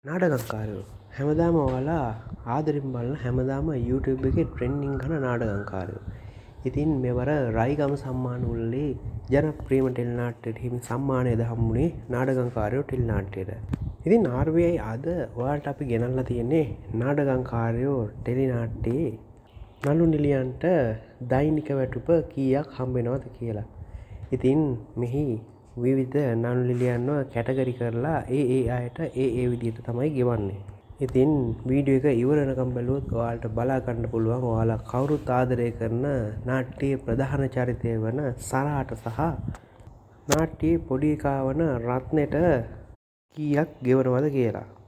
නාටකංකාරයෝ හැමදාම ඔයාලා ආදරෙන් බලන හැමදාම YouTube එකේ ට්‍රෙන්ඩින් කරන නාටකංකාරයෝ. ඉතින් මෙවර රයිගම සම්මාන උළෙලේ ජනප්‍රියම ටෙලි නාට්‍යයට හිමි සම්මානයද හම්බුනේ නාටකංකාරයෝ ටෙලි නාට්‍යයට. ඉතින් RBI අද ඔයාලට අපි ගෙනල්ලා තියෙන්නේ නාටකංකාරයෝ ටෙලි නාට්‍යයේ නළු නිළියන්ට දෛනික වැටුප කීයක් හම්බෙනවද කියලා. ඉතින් මෙහි විවිධ නළු නිළියන්ව කැටගරි කරලා ඒ අයට ඒ විදිහට තමයි ගෙවන්නේ. ඉතින් වීඩියෝ එක ඉවර වෙනකම් බැලුවොත් ඔයාලට බලා ගන්න පුළුවන් ඔයාලා කවුරුත් ආදරය කරන නාට්‍යයේ ප්‍රධාන චරිතය වන සරාට සහ නාට්‍යයේ පොඩි එකා වන රත්නෙට කීයක් ගෙවනවද කියලා.